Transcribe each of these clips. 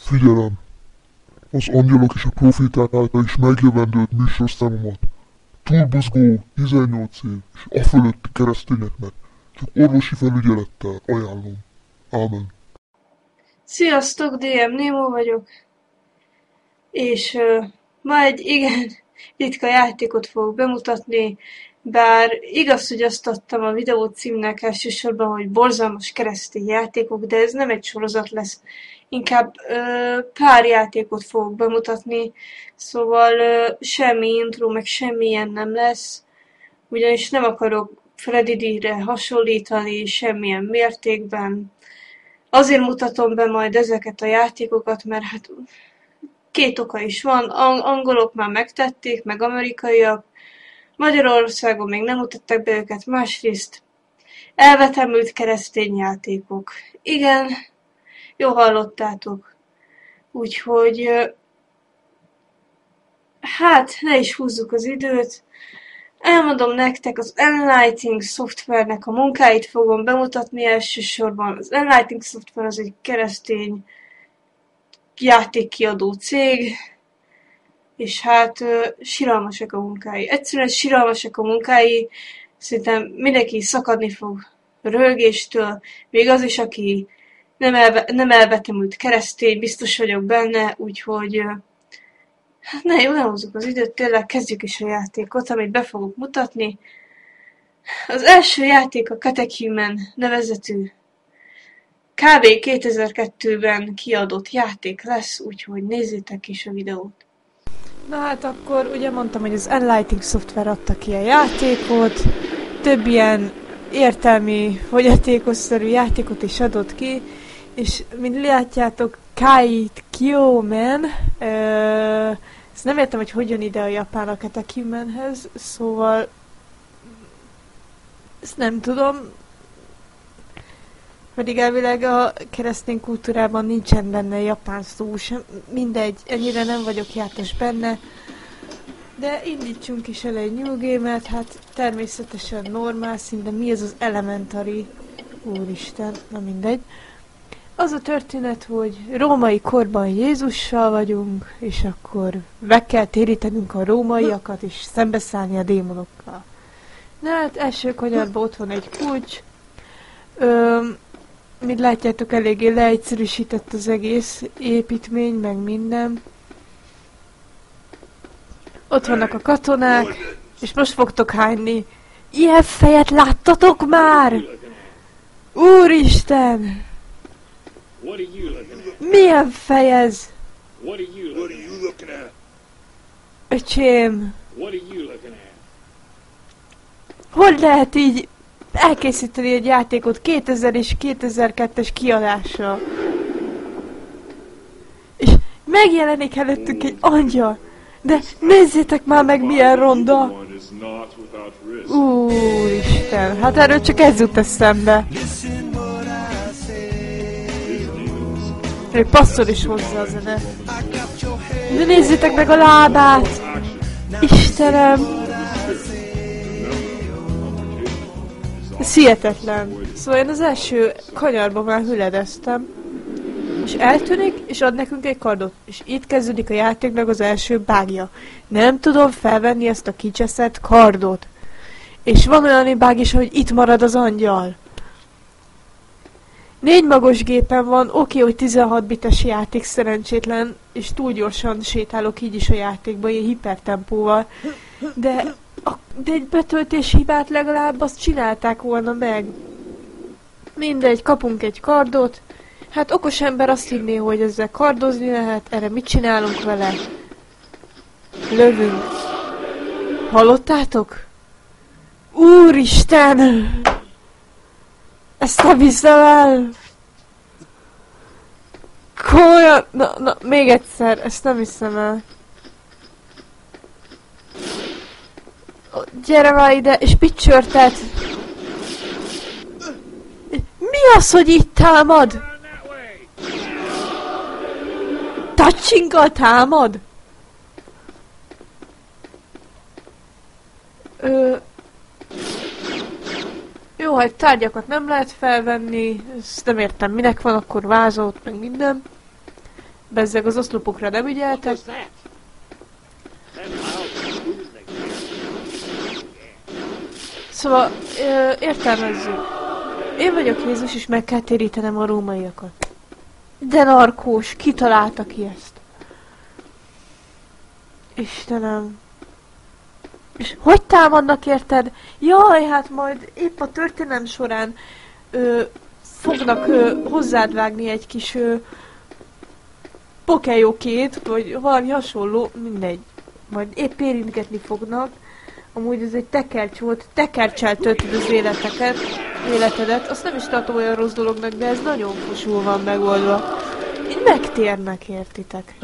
Figyelem! Az angyalok és a proféták által is megjövendőlt műsorszámomat. Túlbuzgó 18 év és afölötti keresztényeknek csak orvosi felügyelettel ajánlom. Ámen. Sziasztok, DM Nemo vagyok, és ma egy igen ritka játékot fogok bemutatni, bár igaz, hogy azt adtam a videó címnek elsősorban, hogy borzalmas keresztény játékok, de ez nem egy sorozat lesz, inkább pár játékot fogok bemutatni, szóval semmi intro, meg semmilyen nem lesz, ugyanis nem akarok Freddy D-re hasonlítani semmilyen mértékben. Azért mutatom be majd ezeket a játékokat, mert hát két oka is van, angolok már megtették, meg amerikaiak, Magyarországon még nem mutatták be őket, másrészt elvetemült keresztény játékok. Igen, jól hallottátok. Úgyhogy, hát ne is húzzuk az időt, elmondom nektek, az Enlighting szoftvernek a munkáit fogom bemutatni elsősorban. Az Enlighting szoftver az egy keresztény játékkiadó cég, és hát siralmasak a munkái. Egyszerűen siralmasak a munkái, szerintem mindenki szakadni fog röhögéstől, még az is, aki nem elvetemült keresztény, biztos vagyok benne, úgyhogy hát ne hozzuk az időt, tényleg kezdjük is a játékot, amit be fogok mutatni. Az első játék a Catechumen nevezetű kb. 2002-ben kiadott játék lesz, úgyhogy nézzétek is a videót. Na hát akkor ugye mondtam, hogy az Enlighting szoftver adta ki a játékot, több ilyen értelmi, fogyatékosszerű játékot is adott ki, és mint látjátok, Catechumen, ezt nem értem, hogy jön ide a japán a Catechumenhez, szóval ezt nem tudom, pedig elvileg a keresztény kultúrában nincsen benne japán szó sem, mindegy, ennyire nem vagyok jártas benne, de indítsunk is el egy new game-et, hát természetesen normál szín, de mi ez az elementary? Úristen, na mindegy. Az a történet, hogy római korban Jézussal vagyunk, és akkor meg kell térítenünk a rómaiakat, és szembeszállni a démonokkal. Na hát első kanyarban ott van egy kulcs. Mint látjátok, eléggé leegyszerűsített az egész építmény, meg minden. Ott vannak a katonák, és most fogtok hányni. Ilyen fejet láttatok már? Úristen! Milyen fej ez? Öcsém! Hogy lehet így elkészíteni egy játékot 2000 és 2002-es kiadással? És megjelenik előttünk egy angyal! De nézzétek már meg, milyen ronda! Úristen, hát erről csak ez jut eszembe. Még passzol is hozzá a zene. De nézzétek meg a lábát! Istenem! Ez hihetetlen. Szóval én az első kanyarban már hüledeztem. És eltűnik, és ad nekünk egy kardot. És itt kezdődik a játéknak az első bugja. Nem tudom felvenni ezt a kicseszett kardot. És van olyan bug is, hogy itt marad az angyal. 4 magos gépen van, oké, hogy 16 bites játék szerencsétlen, és túl gyorsan sétálok így is a játékban, ilyen hipertempóval. De egy betöltési hibát legalább azt csinálták volna meg. Mindegy, kapunk egy kardot. Hát okos ember azt hinné, hogy ezzel kardozni lehet, erre mit csinálunk vele? Lövünk. Hallottátok? Úristen! Ezt nem hiszem el! Komolyan! Na, még egyszer, ezt nem hiszem el. Gyere már ide, és picsörtet! Mi az, hogy itt támad? Touchinggal támad? Jó, hát tárgyakat nem lehet felvenni, ezt nem értem, minek van akkor vázót, meg minden. bezzeg az oszlopokra nem ügyeltek. Szóval, értelmezzük. Én vagyok Jézus, és meg kell térítenem a rómaiakat. De narkós, ki találta ki ezt? Istenem. És hogy támadnak érted? Jaj, hát majd épp a történelem során fognak hozzád vágni egy kis pokejókét, vagy valami hasonló, mindegy. Majd épp érintgetni fognak. Amúgy ez egy tekercs volt, tekerccsel töltöd az életedet. Azt nem is tartom olyan rossz dolognak, de ez nagyon fosul van megoldva. Így megtérnek, értitek?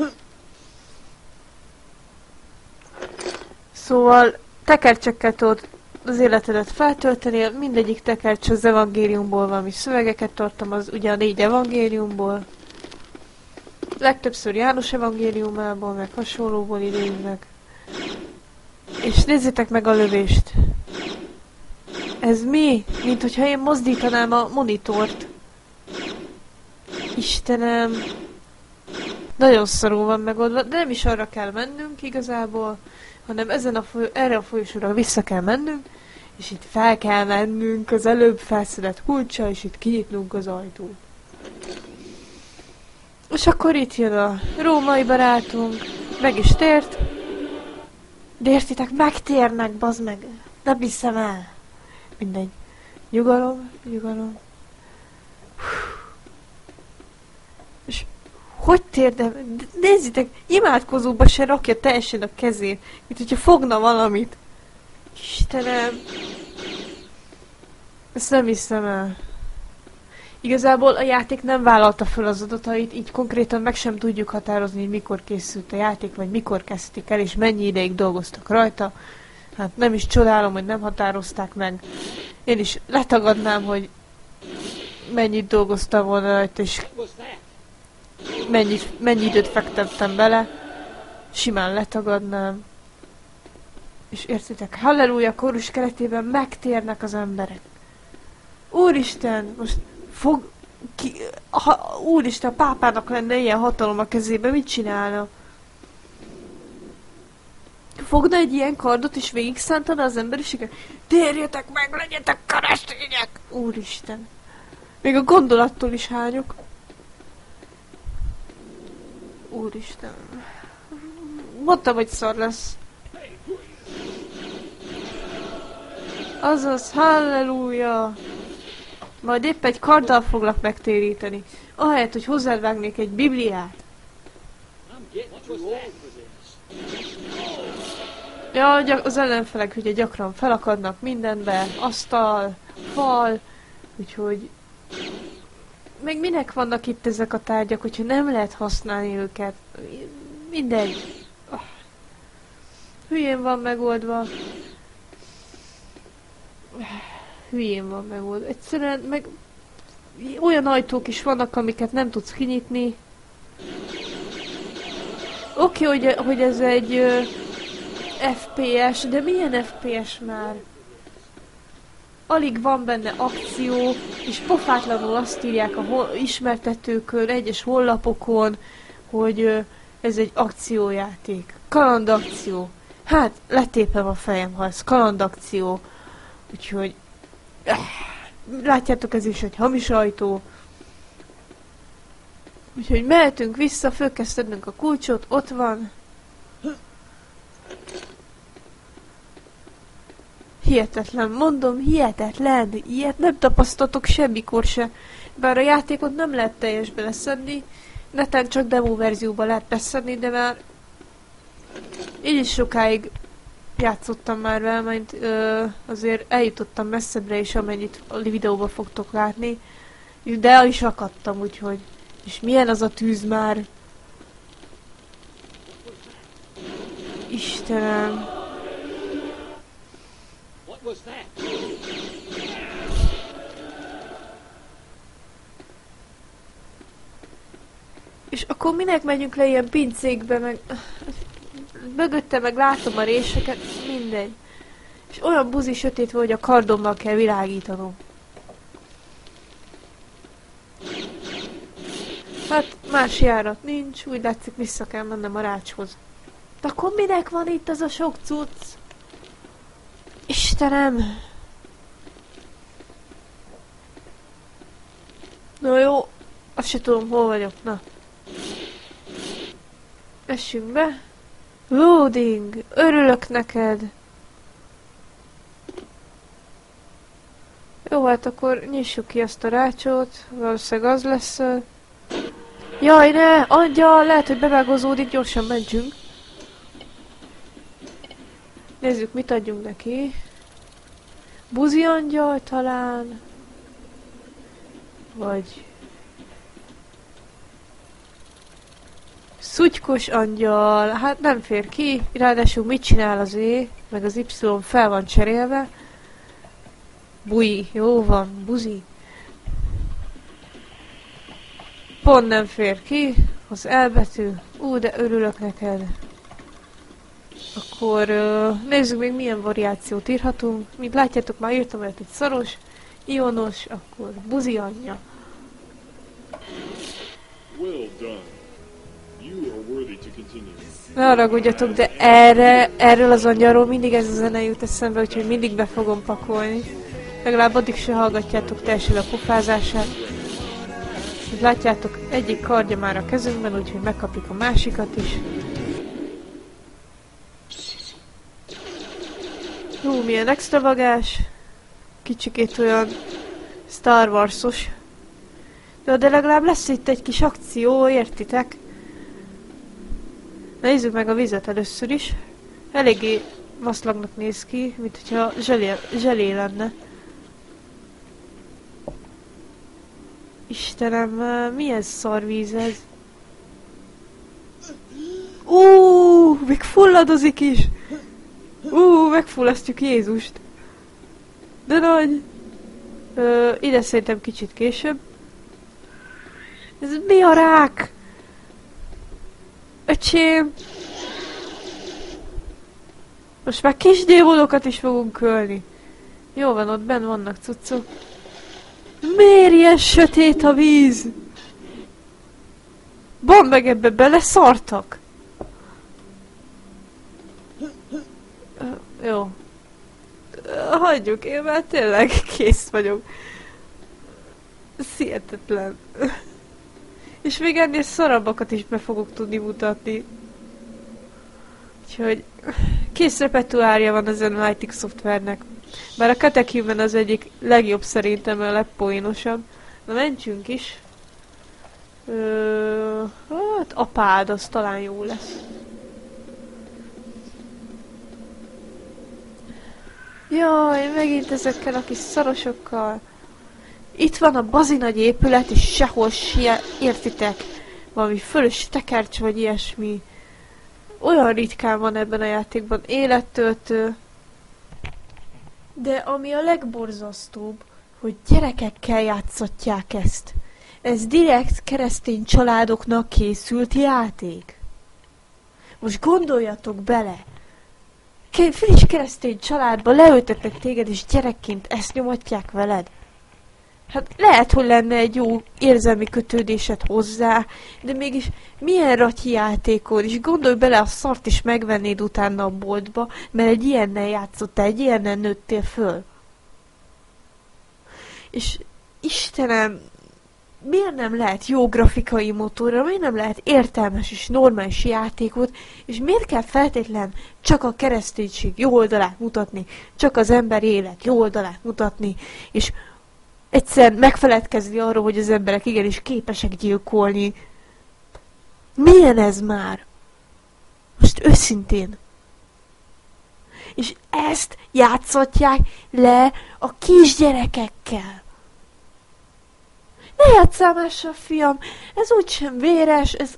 Szóval tekercsekkel tudod az életedet feltölteni, mindegyik tekercs az evangéliumból valami szövegeket tartalmaz, ugye a 4 evangéliumból. Legtöbbször János evangéliumából, meg hasonlóból idéznek. És nézzétek meg a lövést. Ez mi? Mint hogyha én mozdítanám a monitort. Istenem. Nagyon szarul van megoldva, de nem is arra kell mennünk igazából, hanem erre a folyosóra vissza kell mennünk, és itt fel kell mennünk az előbb felszedett kulcsa, és itt kinyitnunk az ajtót. És akkor itt jön a római barátunk, meg is tért. De értitek, megtérnek, bazd meg. Nem hiszem el. Mindegy. Nyugalom, nyugalom. És hogy térdem? Nézzétek, imádkozóba se rakja teljesen a kezét, mint hogyha fogna valamit. Istenem. Ezt nem hiszem el. Igazából a játék nem vállalta fel az adatait, így konkrétan meg sem tudjuk határozni, hogy mikor készült a játék, vagy mikor kezdték el, és mennyi ideig dolgoztak rajta. Hát nem is csodálom, hogy nem határozták meg. Én is letagadnám, hogy mennyit dolgoztam volna rajta, és mennyi időt fektettem bele. Simán letagadnám. És értitek, halleluja, kórus keretében megtérnek az emberek. Úristen, most úristen, a pápának lenne ilyen hatalom a kezébe, mit csinálna? Fogna egy ilyen kardot és végig szántana az emberiséget? Térjetek meg, legyetek keresztények! Úristen. Még a gondolattól is hányok. Úristen. Mondtam, hogy szar lesz. Azaz, halleluja! Majd épp egy karddal foglak megtéríteni. Ahelyett, hogy hozzád vágnék egy Bibliát. Ja, az ellenfelek ugye gyakran felakadnak mindenbe. Asztal, fal. Úgyhogy... Meg minek vannak itt ezek a tárgyak, hogyha nem lehet használni őket? Mindegy. Hülyén van megoldva. Hülyén van megoldva. Egyszerűen meg olyan ajtók is vannak, amiket nem tudsz kinyitni. Oké, hogy ez egy FPS, de milyen FPS már? Alig van benne akció, és pofátlanul azt írják a ismertetőkön, egyes honlapokon, hogy ez egy akciójáték. Kalandakció. Hát, letépem a fejem, ha ez kalandakció. Úgyhogy... látjátok, ez is egy hamis ajtó. Úgyhogy mehetünk vissza, föl kell szednünk a kulcsot, ott van. Hihetetlen, mondom, hihetetlen. Ilyet nem tapasztaltok semmikor se. Bár a játékot nem lehet teljesbe leszedni, neten csak demo verzióban lehet leszedni, de már így is sokáig játszottam már vele, mert azért eljutottam messzebbre is, amennyit a videóban fogtok látni. De el is akadtam, úgyhogy... És milyen az a tűz már? Istenem... És akkor minek megyünk le ilyen pincékbe, meg... Mögötte meg látom a réseket, mindegy. És olyan buzi sötét van, hogy a kardommal kell világítanom. Hát Más járat nincs, úgy látszik vissza kell mennem a rácshoz. De akkor minek van itt az a sok cucc? Istenem! Na jó, azt se tudom, hol vagyok, na. Essünk be. Loading! Örülök neked! Jó, hát akkor nyissuk ki ezt a rácsot. Valószínűleg az lesz. Jaj, ne! Angyal! Lehet, hogy bevágozódik, gyorsan mentsünk. Nézzük, mit adjunk neki. Buzi angyal talán. Vagy... Szutykos angyal. Hát nem fér ki. Ráadásul mit csinál az E? Meg az Y fel van cserélve. Bui. Jó van. Buzi. Pont nem fér ki. Az elbetű. De örülök neked. Akkor nézzük még milyen variációt írhatunk. Mint látjátok, már írtam olyat, hogy szaros, ionos, akkor buzi anyja. Ne haragudjatok, de erről az angyalról mindig ez a zene jut eszembe, úgyhogy mindig be fogom pakolni. Legalább addig se hallgatjátok teljesen a pofázását. Mint látjátok, egyik kardja már a kezünkben, úgyhogy megkapjuk a másikat is. Hú, milyen extravagás. Kicsikét olyan Star Wars-os. De legalább lesz itt egy kis akció, értitek? Nézzük meg a vizet először is. Eléggé vaszlagnak néz ki, mint hogyha zselé lenne. Istenem, milyen szarvíz ez? Még fulladozik is! Megfullasztjuk Jézust. De nagy! Ide szerintem kicsit később. Ez mi a rák? Öcsém! Most már kis démonokat is fogunk ölni. Jó van, ott benn vannak cuccok. Miért ilyen sötét a víz? Bond meg ebbe beleszartak. Jó. Hagyjuk, én már tényleg kész vagyok. Ez hihetetlen. És még ennél szarabbakat is be fogok tudni mutatni. Úgyhogy kész repertoárja van az Enlighting szoftvernek. Bár a Catechumen az egyik legjobb szerintem, a legpoénosabb. Na mentsünk is. Hát apád, az talán jó lesz. Jaj, megint ezekkel a kis szarosokkal. Itt van a bazinagy épület, és sehol értitek. Valami fölös tekercs, vagy ilyesmi. Olyan ritkán van ebben a játékban élettöltő. De ami a legborzasztóbb, hogy gyerekekkel játszatják ezt. Ez direkt keresztény családoknak készült játék. Most gondoljatok bele. Friss keresztény családba leültetnek téged, és gyerekként ezt nyomatják veled. Hát lehet, hogy lenne egy jó érzelmi kötődésed hozzá, de mégis milyen ratyi játékod, és gondolj bele, a szart is megvennéd utána a boltba, mert egy ilyennel játszottál, egy ilyennel nőttél föl. És Istenem, miért nem lehet jó grafikai motorra, miért nem lehet értelmes és normális játékot, és miért kell feltétlen csak a kereszténység jó oldalát mutatni, csak az ember élet jó oldalát mutatni, és egyszerűen megfeledkezni arról, hogy az emberek igenis képesek gyilkolni. Milyen ez már? Most őszintén. És ezt játszatják le a kisgyerekekkel. Ne játsszál mással, fiam, ez úgysem véres, ez...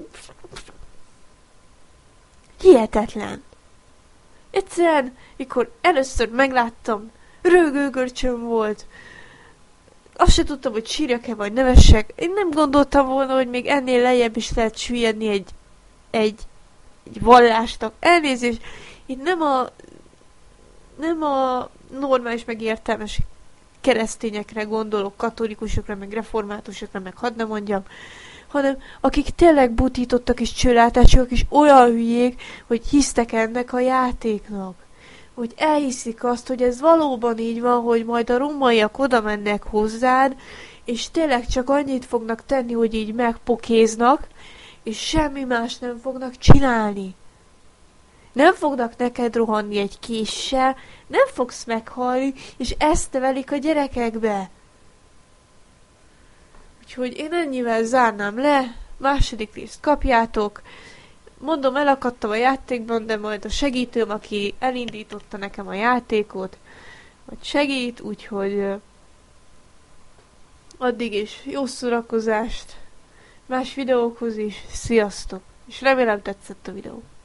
hihetetlen. Egyszerűen, mikor először megláttam, rögőgörcsöm volt. Azt se tudtam, hogy sírjak-e vagy nevessek. Én nem gondoltam volna, hogy még ennél lejjebb is lehet süllyedni egy vallásnak. Elnézést, itt nem a normális meg értelmes keresztényekre gondolok, katolikusokra, meg reformátusokra, meg hadd ne mondjam, hanem akik tényleg butítottak és csőlátások, és olyan hülyék, hogy hisztek ennek a játéknak. Hogy elhiszik azt, hogy ez valóban így van, hogy majd a rómaiak oda mennek hozzád, és tényleg csak annyit fognak tenni, hogy így megpokéznak, és semmi más nem fognak csinálni. Nem fognak neked rohanni egy késsel, nem fogsz meghalni, és ezt nevelik a gyerekekbe. Úgyhogy én ennyivel zárnám le, második részt kapjátok. Mondom, elakadtam a játékban, de majd a segítőm, aki elindította nekem a játékot, vagy segít, úgyhogy addig is jó szórakozást, más videókhoz is, sziasztok! És remélem tetszett a videó.